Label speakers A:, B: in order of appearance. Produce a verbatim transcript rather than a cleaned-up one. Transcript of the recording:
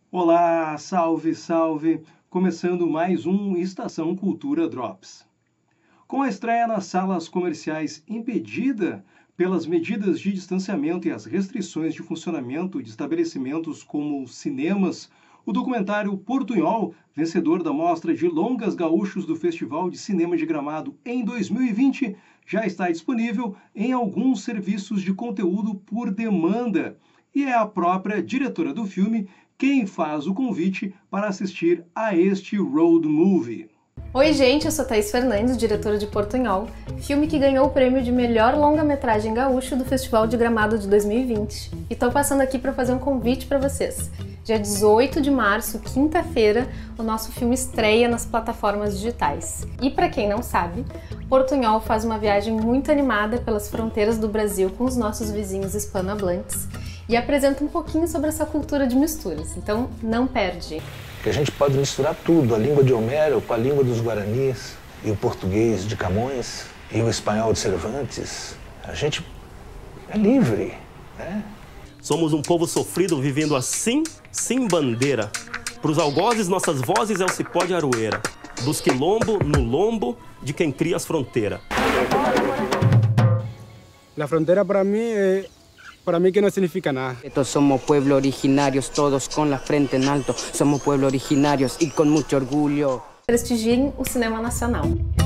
A: Olá, salve, salve! Começando mais um Estação Cultura Drops. Com a estreia nas salas comerciais impedida pelas medidas de distanciamento e as restrições de funcionamento de estabelecimentos como cinemas, o documentário Portunhol, vencedor da Mostra de Longas Gaúchos do Festival de Cinema de Gramado em dois mil e vinte, já está disponível em alguns serviços de conteúdo por demanda. E é a própria diretora do filme quem faz o convite para assistir a este road movie.
B: Oi gente, eu sou Thaís Fernandes, diretora de Portunhol, filme que ganhou o prêmio de melhor longa-metragem gaúcho do Festival de Gramado de dois mil e vinte. E tô passando aqui para fazer um convite para vocês. Dia dezoito de março, quinta-feira, o nosso filme estreia nas plataformas digitais. E para quem não sabe, Portunhol faz uma viagem muito animada pelas fronteiras do Brasil com os nossos vizinhos hispanohablantes e apresenta um pouquinho sobre essa cultura de misturas, então não perde.
C: Que a gente pode misturar tudo, a língua de Homero com a língua dos Guaranis, e o português de Camões, e o espanhol de Cervantes. A gente é livre, né?
D: Somos um povo sofrido vivendo assim, sem bandeira. Pros algozes, nossas vozes é o cipó de aroeira. Dos quilombo no lombo de quem cria as fronteiras.
E: A fronteira para mim é... Para mí que no significa nada.
F: Estos somos pueblos originarios, todos con la frente en alto. Somos pueblos originarios y con mucho orgullo.
B: Prestigiem o cinema nacional.